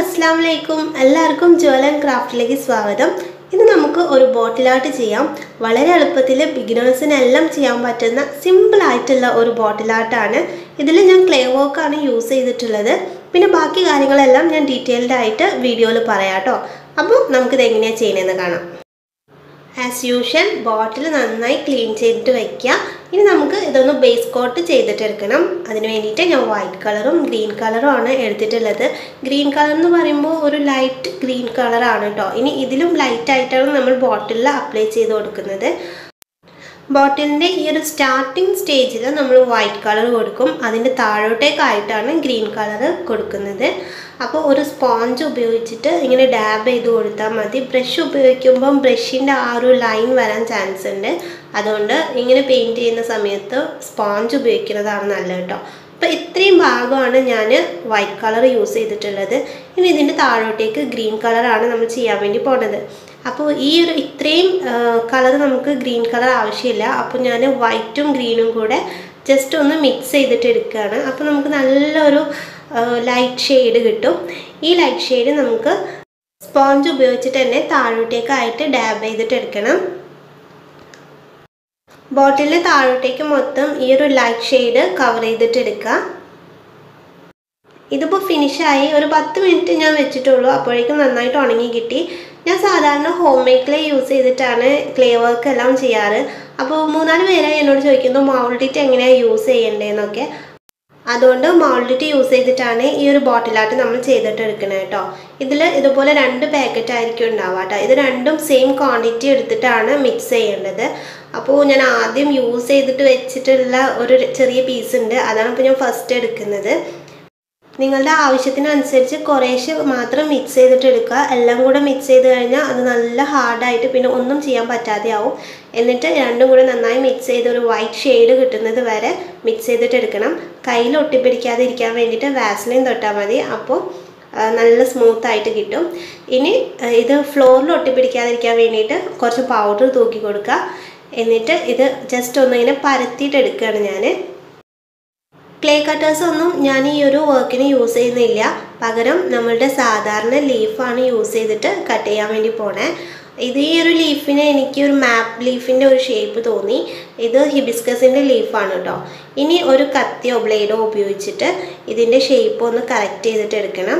അസ്സലാമലൈക്കും എല്ലാവർക്കും ജുവൽ ആൻഡ് ക്രാഫ്റ്റിലേക്ക് സ്വാഗതം. ഇന്ന് നമുക്ക് ഒരു ബോട്ടിൽ ആർട്ട് ചെയ്യാം. വളരെ എളുപ്പത്തിൽ ബിഗിനേഴ്സിനെല്ലാം ചെയ്യാൻ പറ്റുന്ന സിമ്പിൾ ആയിട്ടുള്ള ഒരു ബോട്ടിൽ ആർട്ടാണ്. ഇതിൽ ഞാൻ ക്ലേ വർക്കാണ് യൂസ് ചെയ്തിട്ടുള്ളത്. പിന്നെ ബാക്കി കാര്യങ്ങളെല്ലാം ഞാൻ ഡീറ്റെയിൽഡ് ആയിട്ട് വീഡിയോയിൽ പറയാം കേട്ടോ. അപ്പോൾ നമുക്കിത് എങ്ങനെയാണ് ചെയ്യുന്നതെന്ന് കാണാം. ആസ് യൂഷ്വൽ ബോട്ടിൽ നന്നായി ക്ലീൻ ചെയ്തിട്ട് വയ്ക്കുക. ഇനി നമുക്ക് ഇതൊന്ന് ബേസ് കോട്ട് ചെയ്തിട്ടെടുക്കണം. അതിന് വേണ്ടിയിട്ട് ഞാൻ വൈറ്റ് കളറും ഗ്രീൻ കളറും ആണ് എടുത്തിട്ടുള്ളത്. ഗ്രീൻ കളർ എന്ന് പറയുമ്പോൾ ഒരു ലൈറ്റ് ഗ്രീൻ കളറാണ് കേട്ടോ. ഇനി ഇതിലും ലൈറ്റായിട്ടാണ് നമ്മൾ ബോട്ടിലിൽ അപ്ലൈ ചെയ്ത് കൊടുക്കുന്നത്. ബോട്ടിലിൻ്റെ ഈ ഒരു സ്റ്റാർട്ടിങ് സ്റ്റേജിൽ നമ്മൾ വൈറ്റ് കളർ കൊടുക്കും. അതിൻ്റെ താഴോട്ടേക്കായിട്ടാണ് ഗ്രീൻ കളർ കൊടുക്കുന്നത്. അപ്പോൾ ഒരു സ്പോഞ്ച് ഉപയോഗിച്ചിട്ട് ഇങ്ങനെ ഡാബ് ചെയ്ത് കൊടുത്താൽ മതി. ബ്രഷ് ഉപയോഗിക്കുമ്പം ബ്രഷിൻ്റെ ആ ഒരു ലൈൻ വരാൻ ചാൻസ് ഉണ്ട്. അതുകൊണ്ട് ഇങ്ങനെ പെയിൻറ്റ് ചെയ്യുന്ന സമയത്ത് സ്പോഞ്ച് ഉപയോഗിക്കുന്നതാണ് നല്ലത് കേട്ടോ. അപ്പോൾ ഇത്രയും ഭാഗമാണ് ഞാൻ വൈറ്റ് കളർ യൂസ് ചെയ്തിട്ടുള്ളത്. ഇനി ഇതിൻ്റെ താഴോട്ടേക്ക് ഗ്രീൻ കളറാണ് നമ്മൾ ചെയ്യാൻ വേണ്ടി പോകുന്നത്. അപ്പോൾ ഈ ഒരു ഇത്രയും കളർ നമുക്ക് ഗ്രീൻ കളർ ആവശ്യമില്ല. അപ്പോൾ ഞാൻ വൈറ്റും ഗ്രീനും കൂടെ ജസ്റ്റ് ഒന്ന് മിക്സ് ചെയ്തിട്ട് എടുക്കുകയാണ്. അപ്പോൾ നമുക്ക് നല്ലൊരു ലൈറ്റ് ഷെയ്ഡ് കിട്ടും. ഈ ലൈറ്റ് ഷെയ്ഡ് നമുക്ക് സ്പോഞ്ച് ഉപയോഗിച്ചിട്ട് തന്നെ താഴോട്ടേക്കായിട്ട് ഡാബ് ചെയ്തിട്ട് എടുക്കണം. ബോട്ടിലിന് താഴോട്ടേക്ക് മൊത്തം ഈ ഒരു ലൈറ്റ് ഷെയ്ഡ് കവർ ചെയ്തിട്ട് എടുക്കുക. ഇതിപ്പോൾ ഫിനിഷായി. ഒരു 10 മിനിറ്റ് ഞാൻ വെച്ചിട്ടുള്ളൂ. അപ്പോഴേക്കും നന്നായിട്ട് ഉണങ്ങി കിട്ടി. ഞാൻ സാധാരണ ഹോം മെയ്ഡ് ക്ലേ യൂസ് ചെയ്തിട്ടാണ് ക്ലേ വർക്ക് എല്ലാം ചെയ്യാറ്. അപ്പോൾ 3-4 പേരായി എന്നോട് ചോദിക്കുന്നു മൗൾഡിറ്റ് എങ്ങനെയാണ് യൂസ് ചെയ്യേണ്ടതെന്നൊക്കെ. അതുകൊണ്ട് മൗൾഡിറ്റ് യൂസ് ചെയ്തിട്ടാണ് ഈ ഒരു ബോട്ടിൽ ആർട്ട് നമ്മൾ ചെയ്തിട്ട് എടുക്കണത് കേട്ടോ. ഇതിൽ ഇതുപോലെ 2 പാക്കറ്റ് ആയിരിക്കും ഉണ്ടാവുക കേട്ടോ. ഇത് രണ്ടും സെയിം ക്വാണ്ടിറ്റി എടുത്തിട്ടാണ് മിക്സ് ചെയ്യേണ്ടത്. അപ്പോൾ ഞാൻ ആദ്യം യൂസ് ചെയ്തിട്ട് വെച്ചിട്ടുള്ള ഒരു ചെറിയ പീസ് ഉണ്ട്. അതാണ് ഇപ്പോൾ ഞാൻ ഫസ്റ്റ് എടുക്കുന്നത്. നിങ്ങളുടെ ആവശ്യത്തിനനുസരിച്ച് കുറേശ്ശെ മാത്രം മിക്സ് ചെയ്തിട്ട് എടുക്കുക. എല്ലാം കൂടെ മിക്സ് ചെയ്ത് കഴിഞ്ഞാൽ അത് നല്ല ഹാർഡായിട്ട് പിന്നെ ഒന്നും ചെയ്യാൻ പറ്റാതെ ആവും. എന്നിട്ട് രണ്ടും കൂടെ നന്നായി മിക്സ് ചെയ്ത് ഒരു വൈറ്റ് ഷെയ്ഡ് കിട്ടുന്നത് വരെ മിക്സ് ചെയ്തിട്ട് എടുക്കണം. കയ്യിൽ ഒട്ടിപ്പിടിക്കാതെ ഇരിക്കാൻ വേണ്ടിയിട്ട് വാസ്ലിൻ തൊട്ടാൽ മതി. അപ്പോൾ നല്ല സ്മൂത്തായിട്ട് കിട്ടും. ഇനി ഇത് ഫ്ലോറിൽ ഒട്ടിപ്പിടിക്കാതിരിക്കാൻ വേണ്ടിയിട്ട് കുറച്ച് പൗഡർ തൂക്കി കൊടുക്കുക. എന്നിട്ട് ഇത് ജസ്റ്റ് ഒന്നിങ്ങനെ പരത്തിയിട്ട് എടുക്കുകയാണ് ഞാൻ. ക്ലേ കട്ടേഴ്സ് ഒന്നും ഞാൻ ഈ ഒരു വർക്കിന് യൂസ് ചെയ്യുന്നില്ല. പകരം നമ്മളുടെ സാധാരണ ലീഫാണ് യൂസ് ചെയ്തിട്ട് കട്ട് ചെയ്യാൻ വേണ്ടി പോണേ. ഇത് ഈ ഒരു ലീഫിന് എനിക്ക് ഒരു മാപ്പ് ലീഫിൻ്റെ ഒരു ഷേപ്പ് തോന്നി. ഇത് ഹിബിസ്കസിൻ്റെ ലീഫാണ് കേട്ടോ. ഇനി ഒരു കത്തിയോ ബ്ലേഡോ ഉപയോഗിച്ചിട്ട് ഇതിൻ്റെ ഷേപ്പ് ഒന്ന് കറക്റ്റ് ചെയ്തിട്ട് എടുക്കണം.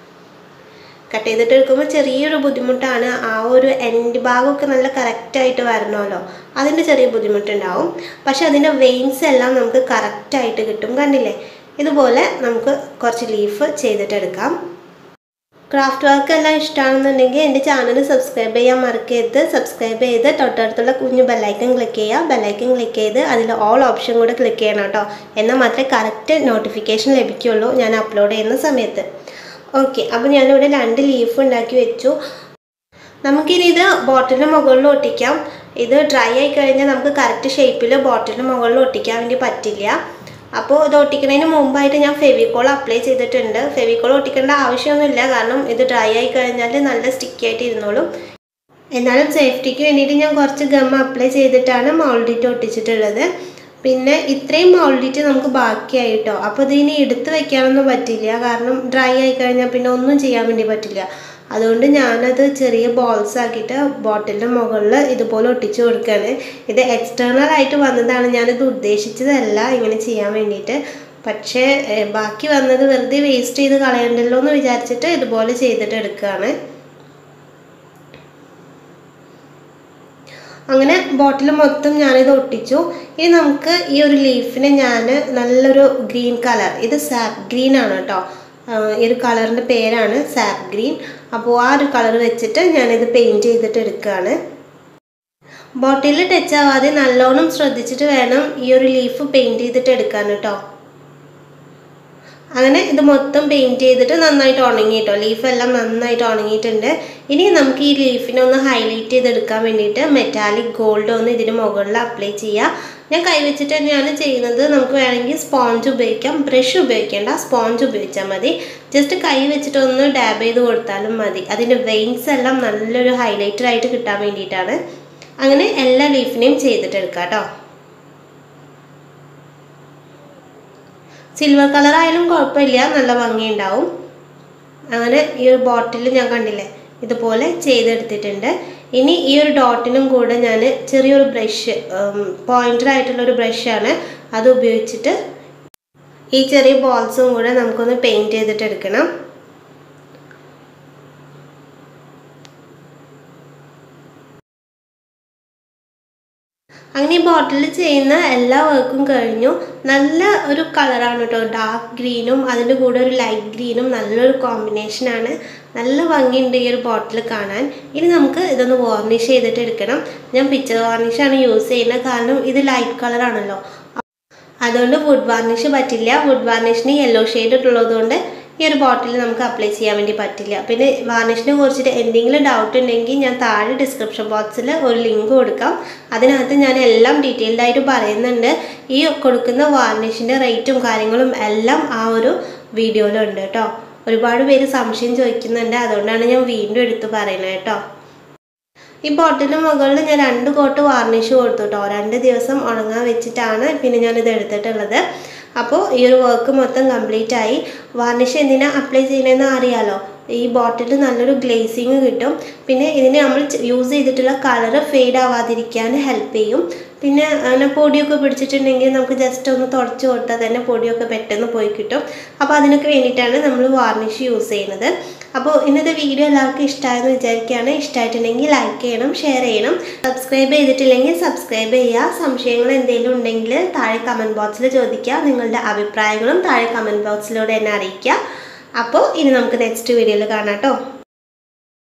കട്ട് ചെയ്തിട്ട് എടുക്കുമ്പോൾ ചെറിയൊരു ബുദ്ധിമുട്ടാണ്. ആ ഒരു എൻഡ് ഭാഗമൊക്കെ നല്ല കറക്റ്റായിട്ട് വരണമല്ലോ, അതിൻ്റെ ചെറിയ ബുദ്ധിമുട്ടുണ്ടാവും. പക്ഷെ അതിൻ്റെ വെയിൻസ് എല്ലാം നമുക്ക് കറക്റ്റായിട്ട് കിട്ടും. കണ്ടില്ലേ? ഇതുപോലെ നമുക്ക് കുറച്ച് ലീഫ് ചെയ്തിട്ടെടുക്കാം. ക്രാഫ്റ്റ് വർക്ക് എല്ലാം ഇഷ്ടമാണെന്നുണ്ടെങ്കിൽ എൻ്റെ ചാനൽ സബ്സ്ക്രൈബ് ചെയ്യാൻ മറക്കരുത്. സബ്സ്ക്രൈബ് ചെയ്ത് തൊട്ടടുത്തുള്ള കുഞ്ഞു ബെല്ലൈക്കൺ ക്ലിക്ക് ചെയ്യുക. ബെല്ലൈക്കൺ ക്ലിക്ക് ചെയ്ത് അതിൽ ഓൾ ഓപ്ഷൻ കൂടെ ക്ലിക്ക് ചെയ്യണം കേട്ടോ. എന്നാൽ മാത്രമേ കറക്റ്റ് നോട്ടിഫിക്കേഷൻ ലഭിക്കുകയുള്ളൂ ഞാൻ അപ്ലോഡ് ചെയ്യുന്ന സമയത്ത്. ഓക്കെ, അപ്പോൾ ഞാനിവിടെ 2 ലീഫ് ഉണ്ടാക്കി വെച്ചു. നമുക്കിനി ഇത് ബോട്ടിലിന് മുകളിൽ ഒട്ടിക്കാം. ഇത് ഡ്രൈ ആയി കഴിഞ്ഞാൽ നമുക്ക് കറക്റ്റ് ഷേപ്പിൽ ബോട്ടിലിന് മുകളിൽ ഒട്ടിക്കാൻ വേണ്ടി പറ്റില്ല. അപ്പോൾ ഇത് ഒട്ടിക്കുന്നതിന് മുമ്പായിട്ട് ഞാൻ ഫെവിക്കോൾ അപ്ലൈ ചെയ്തിട്ടുണ്ട്. ഫെവിക്കോൾ ഒട്ടിക്കേണ്ട ആവശ്യമൊന്നുമില്ല, കാരണം ഇത് ഡ്രൈ ആയി കഴിഞ്ഞാൽ നല്ല സ്റ്റിക്കി ആയിട്ട് ഇരുന്നോളും. എന്നാലും സേഫ്റ്റിക്ക് വേണ്ടിയിട്ട് ഞാൻ കുറച്ച് ഗം അപ്ലൈ ചെയ്തിട്ടാണ് മൗൾഡിറ്റ് ഒട്ടിച്ചിട്ടുള്ളത്. പിന്നെ ഇത്രയും മൗൾഡിറ്റ് നമുക്ക് ബാക്കിയായിട്ടോ. അപ്പോൾ ഇതിനി എടുത്ത് വെക്കാനൊന്നും പറ്റില്ല, കാരണം ഡ്രൈ ആയി കഴിഞ്ഞാൽ പിന്നെ ഒന്നും ചെയ്യാൻ വേണ്ടി പറ്റില്ല. അതുകൊണ്ട് ഞാനത് ചെറിയ ബോൾസ് ആക്കിയിട്ട് ബോട്ടിലിൻ്റെ മുകളിൽ ഇതുപോലെ ഒട്ടിച്ച് കൊടുക്കുകയാണ്. ഇത് എക്സ്റ്റേണൽ ആയിട്ട് വന്നതാണ്, ഞാനിത് ഉദ്ദേശിച്ചതല്ല ഇങ്ങനെ ചെയ്യാൻ വേണ്ടിയിട്ട്. പക്ഷേ ബാക്കി വന്നത് വെറുതെ വേസ്റ്റ് ചെയ്ത് കളയണ്ടല്ലോ എന്ന് വിചാരിച്ചിട്ട് ഇതുപോലെ ചെയ്തിട്ട് എടുക്കുകയാണ്. അങ്ങനെ ബോട്ടിൽ മൊത്തം ഞാനിത് ഒട്ടിച്ചു. ഇനി നമുക്ക് ഈ ഒരു ലീഫിനെ ഞാൻ നല്ലൊരു ഗ്രീൻ കളർ, ഇത് സാപ്പ് ഗ്രീൻ ആണ് കേട്ടോ. ഈ ഒരു കളറിൻ്റെ പേരാണ് സാപ്പ് ഗ്രീൻ. അപ്പോൾ ആ ഒരു കളർ വെച്ചിട്ട് ഞാനിത് പെയിൻറ്റ് ചെയ്തിട്ട് എടുക്കുകയാണ്. ബോട്ടിലിൽ ടച്ച് ആവാതെ നല്ലോണം ശ്രദ്ധിച്ചിട്ട് വേണം ഈ ഒരു ലീഫ് പെയിൻറ്റ് ചെയ്തിട്ട് എടുക്കാൻ കേട്ടോ. അങ്ങനെ ഇത് മൊത്തം പെയിൻറ്റ് ചെയ്തിട്ട് നന്നായിട്ട് ഉണങ്ങി കേട്ടോ. ലീഫെല്ലാം നന്നായിട്ട് ഉണങ്ങിയിട്ടുണ്ട്. ഇനി നമുക്ക് ഈ ലീഫിനെ ഒന്ന് ഹൈലൈറ്റ് ചെയ്തെടുക്കാൻ വേണ്ടിയിട്ട് മെറ്റാലിക് ഗോൾഡ് ഒന്ന് ഇതിന് മുകളിൽ അപ്ലൈ ചെയ്യുക. ഞാൻ കൈവച്ചിട്ട് തന്നെയാണ് ചെയ്യുന്നത്. നമുക്ക് വേണമെങ്കിൽ സ്പോഞ്ച് ഉപയോഗിക്കാം, ബ്രഷ് ഉപയോഗിക്കേണ്ട, സ്പോഞ്ച് ഉപയോഗിച്ചാൽ മതി. ജസ്റ്റ് കൈ വെച്ചിട്ടൊന്ന് ഡാബ് ചെയ്ത് കൊടുത്താലും മതി. അതിൻ്റെ വെയിൻസ് എല്ലാം നല്ലൊരു ഹൈലൈറ്ററായിട്ട് കിട്ടാൻ വേണ്ടിയിട്ടാണ്. അങ്ങനെ എല്ലാ ലീഫിനെയും ചെയ്തിട്ടെടുക്കാം കേട്ടോ. സിൽവർ കളർ ആയാലും കുഴപ്പമില്ല, നല്ല ഭംഗിയുണ്ടാവും. അങ്ങനെ ഈ ഒരു ബോട്ടിൽ ഞാൻ കണ്ടില്ലേ ഇതുപോലെ ചെയ്തെടുത്തിട്ടുണ്ട്. ഇനി ഈ ഒരു ഡോട്ടിനും കൂടെ ഞാൻ ചെറിയൊരു ബ്രഷ്, പോയിന്റഡ് ആയിട്ടുള്ളൊരു ബ്രഷാണ്, അത് ഉപയോഗിച്ചിട്ട് ഈ ചെറിയ ബോൾസും കൂടെ നമുക്കൊന്ന് പെയിൻറ്റ് ചെയ്തിട്ട് എടുക്കണം. അങ്ങനെ ഈ ബോട്ടിൽ ചെയ്യുന്ന എല്ലാ വർക്കും കഴിഞ്ഞു. നല്ല ഒരു കളറാണ് കേട്ടോ, ഡാർക്ക് ഗ്രീനും അതിൻ്റെ കൂടെ ഒരു ലൈറ്റ് ഗ്രീനും നല്ലൊരു കോമ്പിനേഷനാണ്. നല്ല ഭംഗിയുണ്ട് ഈ ഒരു ബോട്ടിൽ കാണാൻ. ഇനി നമുക്ക് ഇതൊന്ന് വാർണിഷ് ചെയ്തിട്ട് എടുക്കണം. ഞാൻ പിക്ചർ വാർണിഷാണ് യൂസ് ചെയ്യുന്നത്, കാരണം ഇത് ലൈറ്റ് കളറാണല്ലോ, അതുകൊണ്ട് വുഡ് വാർണിഷ് പറ്റില്ല. വുഡ് വാർണിഷിന് യെല്ലോ ഷെയ്ഡ് ഉള്ളതുകൊണ്ട് ഈ ഒരു ബോട്ടിൽ നമുക്ക് അപ്ലൈ ചെയ്യാൻ വേണ്ടി പറ്റില്ല. പിന്നെ വാർണിഷിനെ കുറിച്ചിട്ട് എന്തെങ്കിലും ഡൗട്ട് ഉണ്ടെങ്കിൽ ഞാൻ താഴെ ഡിസ്ക്രിപ്ഷൻ ബോക്സിൽ ഒരു ലിങ്ക് കൊടുക്കാം. അതിനകത്ത് ഞാൻ എല്ലാം ഡീറ്റെയിൽഡ് ആയിട്ട് പറയുന്നുണ്ട്. ഈ കൊടുക്കുന്ന വാർണിഷിൻ്റെ റേറ്റും കാര്യങ്ങളും എല്ലാം ആ ഒരു വീഡിയോയിലുണ്ട് കേട്ടോ. ഒരുപാട് പേര് സംശയം ചോദിക്കുന്നുണ്ട്, അതുകൊണ്ടാണ് ഞാൻ വീണ്ടും എടുത്ത് പറയുന്നത് കേട്ടോ. ഈ ബോട്ടിലിന് മുകളിൽ ഞാൻ 2 കോട്ട് വാർണിഷ് കൊടുത്തു കേട്ടോ. 2 ദിവസം ഉണങ്ങാൻ വെച്ചിട്ടാണ് പിന്നെ ഞാനിത് എടുത്തിട്ടുള്ളത്. അപ്പോൾ ഈ ഒരു വർക്ക് മൊത്തം കംപ്ലീറ്റ് ആയി. വാർണിഷ് എന്തിനാണ് അപ്ലൈ ചെയ്യണമെന്ന് അറിയാലോ, ഈ ബോട്ടിൽ നല്ലൊരു ഗ്ലേസിങ് കിട്ടും. പിന്നെ ഇതിന് നമ്മൾ യൂസ് ചെയ്തിട്ടുള്ള കളറ് ഫെയ്ഡ് ആവാതിരിക്കാൻ ഹെൽപ്പ് ചെയ്യും. പിന്നെ അങ്ങനെ പൊടിയൊക്കെ പിടിച്ചിട്ടുണ്ടെങ്കിൽ നമുക്ക് ജസ്റ്റ് ഒന്ന് തുടച്ച് കൊടുത്താൽ തന്നെ പൊടിയൊക്കെ പെട്ടെന്ന് പോയി കിട്ടും. അപ്പോൾ അതിനൊക്കെ വേണ്ടിയിട്ടാണ് നമ്മൾ വാർണിഷ് യൂസ് ചെയ്യുന്നത്. അപ്പോൾ ഇന്നത്തെ വീഡിയോ എല്ലാവർക്കും ഇഷ്ടമായെന്ന് വിചാരിക്കുകയാണ്. ഇഷ്ടമായിട്ടുണ്ടെങ്കിൽ ലൈക്ക് ചെയ്യണം, ഷെയർ ചെയ്യണം. സബ്സ്ക്രൈബ് ചെയ്തിട്ടില്ലെങ്കിൽ സബ്സ്ക്രൈബ് ചെയ്യുക. സംശയങ്ങൾ എന്തെങ്കിലും ഉണ്ടെങ്കിൽ താഴെ കമൻറ്റ് ബോക്സിൽ ചോദിക്കുക. നിങ്ങളുടെ അഭിപ്രായങ്ങളും താഴെ കമൻറ്റ് ബോക്സിലൂടെ എന്നെ അറിയിക്കുക. അപ്പോൾ ഇനി നമുക്ക് നെക്സ്റ്റ് വീഡിയോയിൽ കാണാം കേട്ടോ.